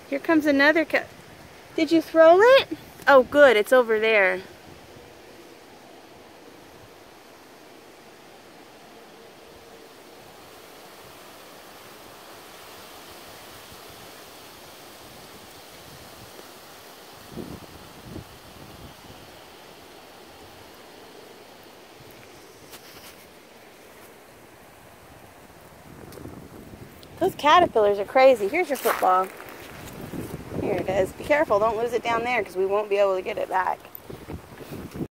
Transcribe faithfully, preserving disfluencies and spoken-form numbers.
Here comes another cat. Did you throw it? Oh, good. It's over there. Those caterpillars are crazy. Here's your football. Here it is. Be careful. Don't lose it down there because we won't be able to get it back.